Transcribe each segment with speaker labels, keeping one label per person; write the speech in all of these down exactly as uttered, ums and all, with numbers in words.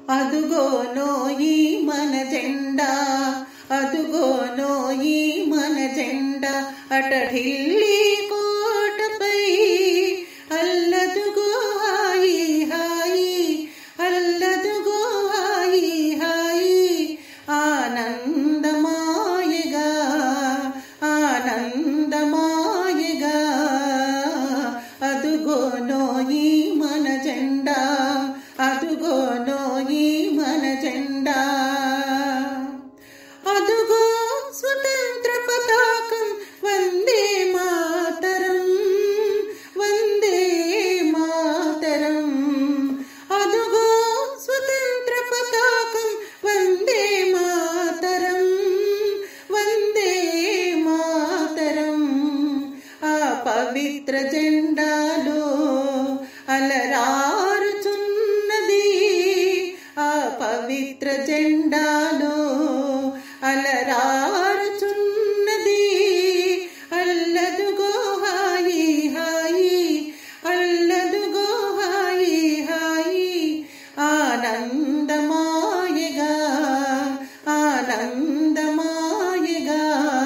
Speaker 1: అదుగోనోయి మన జెండా, అదుగోనోయి మన జెండా, అట ఢిల్లీ కోటపై అల్లదుగో హాయి హాయి, అల్లదుగో హాయి హాయి, ఆనందమాయగా ఆనందమాయగా, అదుగోనోయి మన జెండా, అదుగోనోయి మన జెండా. అదుగో స్వతంత్ర పతాకం, వందే మాతరం, వందే మాతరం. అదుగో స్వతంత్ర పతాకం, వందే మాతరం, వందే మాతరం. ఆ పవిత్ర జెండాలో అలరారుచున్నది, ఆ పవిత్ర జెండాలో అలరారుచున్నది, అల్లదుగో హాయి హాయి, అల్లదుగో హాయి హాయి, ఆనందమాయగా ఆనందమాయగా,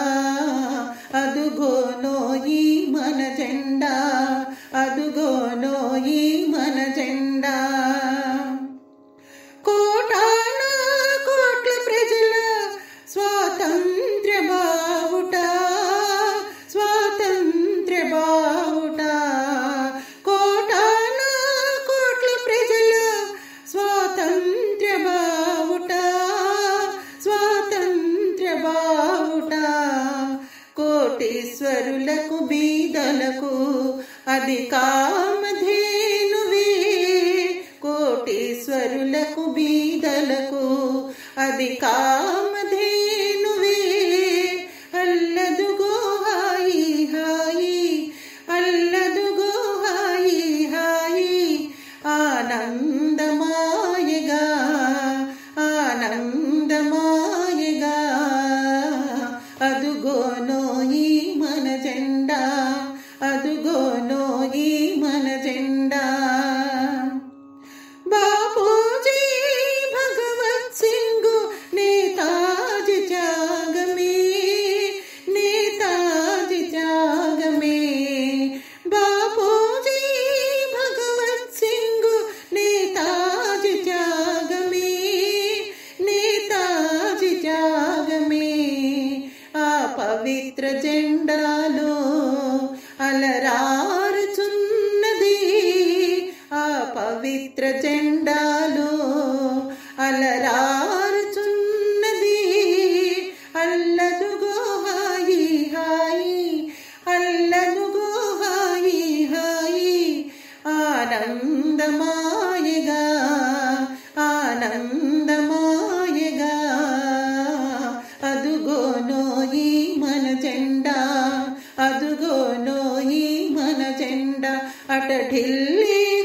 Speaker 1: అదుగోనోయి మన జెండా, అదుగోనోయి మన జెండా. కోటాన కోట్ల ప్రజల స్వాతంత్ర్య బావుట, స్వాతంత్ర్య బావుట. కోటాన కోట్ల ప్రజల స్వాతంత్ర్య బావుట, స్వాతంత్ర్య బావుట. కోటీశ్వరులకు బీదలకు అది కామధేనువే, కోటీశ్వరులకు బీదలకు అది కామధేనువే, అల్లదుగో హాయి హాయి, అల్లదుగో హాయి హాయి, ఆనందమాయగా ఆనందమాయగా, అదుగోనోయి మన జెండా, అదుగోనోయి మన జెండా. బాపూజీ భగవత్ సింగ్ నేతాజీ త్యాగమే, నేతాజీ త్యాగమే. బాపూజీ భగవత్ సింగ్ నేతాజీ త్యాగమే, నేతాజీ త్యాగమే. ఆ పవిత్ర జెండాలో అలరారుచున్నది, ఆ పవిత్ర జెండాలో అలరారుచున్నది, అల్లదుగో హాయి హాయి, అల్లదుగో హాయి హాయి, ఆనందమాయగా ఆనందమాయగా, అదుగోనోయి మన జెండా, అదుగోనోయి మన జెండా, అట ఢిల్లీ